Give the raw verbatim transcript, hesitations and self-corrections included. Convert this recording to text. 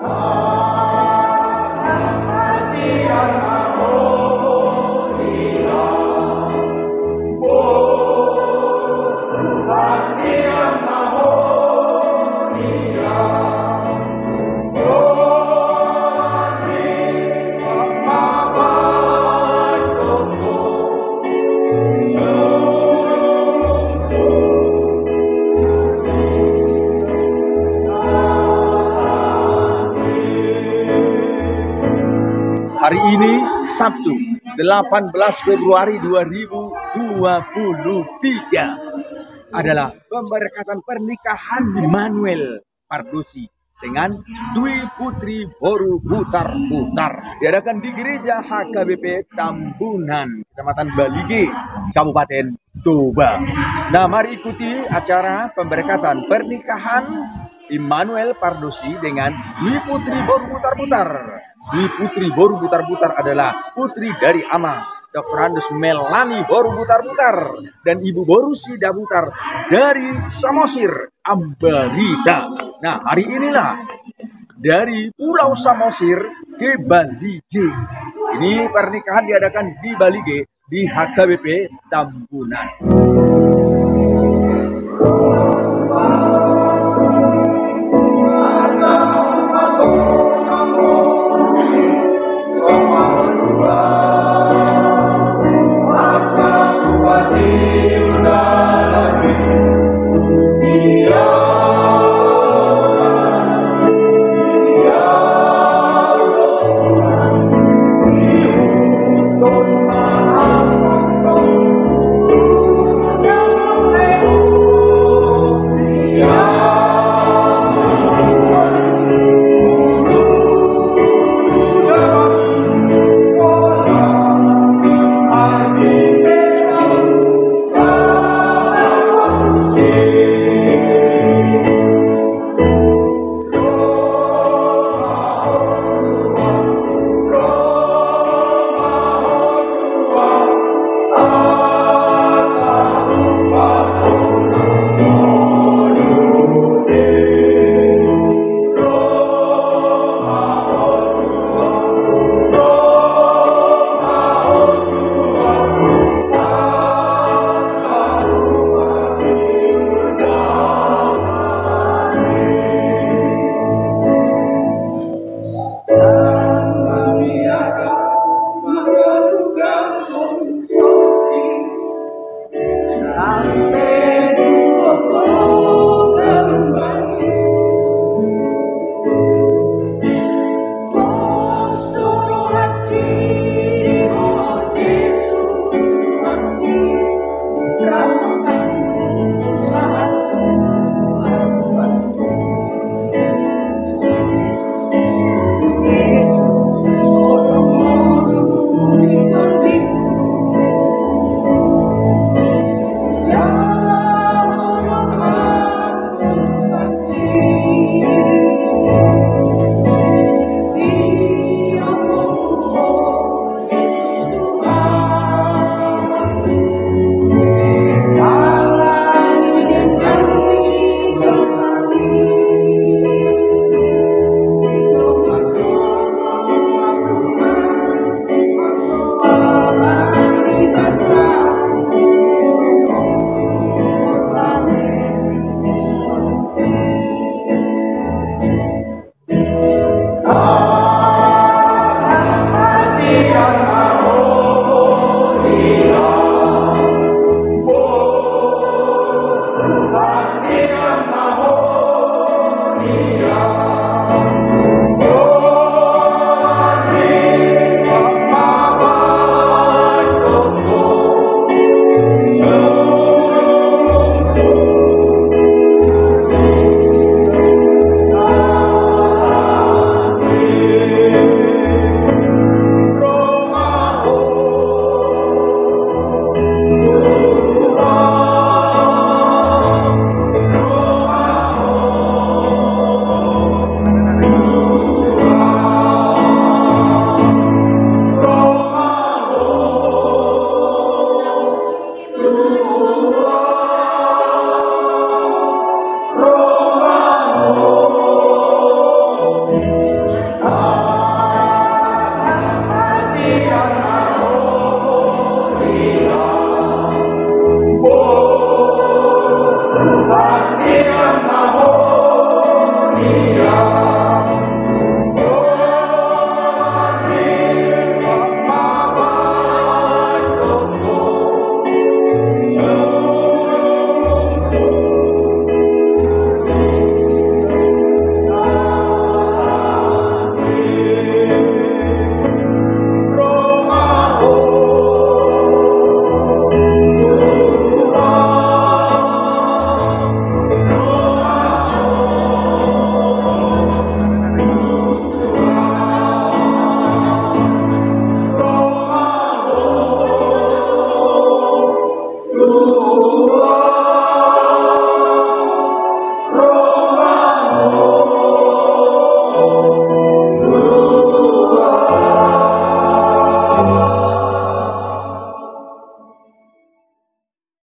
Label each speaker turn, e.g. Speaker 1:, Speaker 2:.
Speaker 1: Hari ini Sabtu delapan belas Februari dua ribu dua puluh tiga adalah pemberkatan pernikahan Immanuel Pardusi dengan Dwi Putri Boru Butar-Butar, diadakan di Gereja H K B P Tambunan, Kecamatan Balige, Kabupaten Toba. Nah, mari ikuti acara pemberkatan pernikahan Immanuel Pardusi dengan Dwi Putri Boru Butar-Butar. Dwi Putri Boru Butar-Butar adalah putri dari Ama Doktor Andus Melani Boru Butar-Butar dan Ibu Boru Sida Butar dari Samosir, Ambarita. Nah, hari inilah dari Pulau Samosir ke Balige. Ini pernikahan diadakan di Balige di H K B P Tambunan.